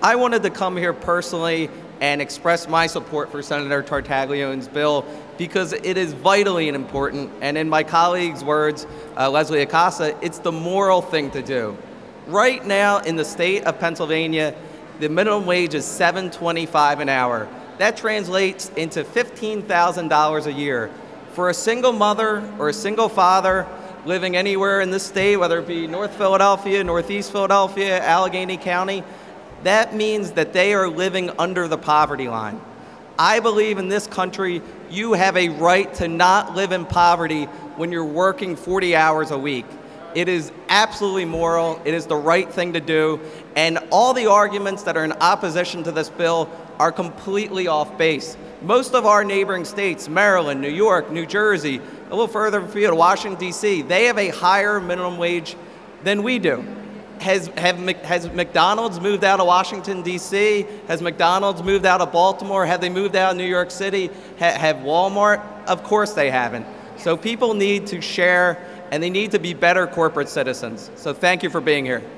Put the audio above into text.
I wanted to come here personally and express my support for Senator Tartaglione's bill because it is vitally important, and in my colleague's words, Leslie Acosta, it's the moral thing to do. Right now in the state of Pennsylvania, the minimum wage is $7.25 an hour. That translates into $15,000 a year. For a single mother or a single father living anywhere in this state, whether it be North Philadelphia, Northeast Philadelphia, Allegheny County, that means that they are living under the poverty line. I believe in this country, you have a right to not live in poverty when you're working 40 hours a week. It is absolutely moral, it is the right thing to do, and all the arguments that are in opposition to this bill are completely off base. Most of our neighboring states, Maryland, New York, New Jersey, a little further afield, Washington, D.C., they have a higher minimum wage than we do. Has McDonald's moved out of Washington, D.C.? Has McDonald's moved out of Baltimore? Have they moved out of New York City? Have Walmart? Of course they haven't. So people need to share, and they need to be better corporate citizens. So thank you for being here.